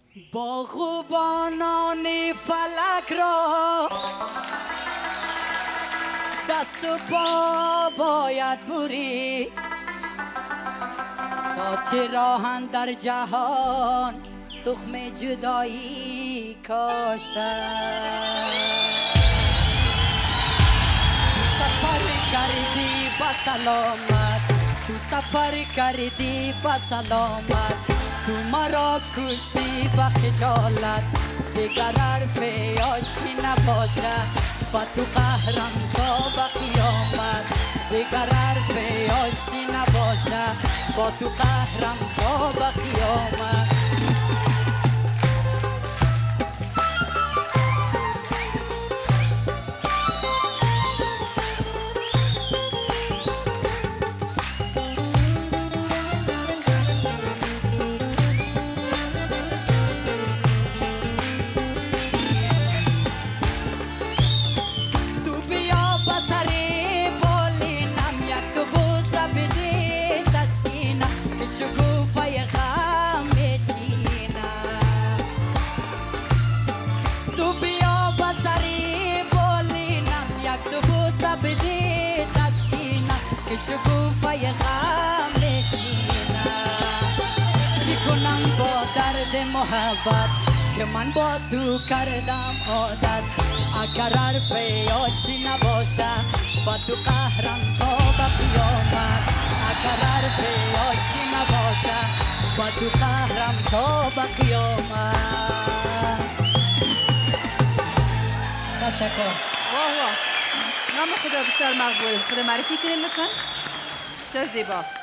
با خوبانان فلک را دست و پا باید بری، تا چه راهن در جهان تخم جدایی کاشتن. سفر کردی با سلامت، تو سفر کردی با سلامت، تو مرا کشتی با خجالت، دیگر حرف آشتی نباشه، با تو قهرم تا با قیامت، دیگر حرف آشتی نباشه، با تو قهرم تا با قیامت. شکوفای غم بچینه، تو بیا با سری بولینم، یک دو بوسه بدی تسکینه، که شکوفای غم بچینه. چی کنم با درد محبت که من با تو کردم عادت، اگر حرف آشتی نباشه با تو قهرم تا با قیامت، اگر حرف آشتی نباشه با تو قهرم تا با قیامت. تشکر. واه واه، نام خدا بسیار مقبول. خدا معرفی کنید لطفا. بسیار زیبا.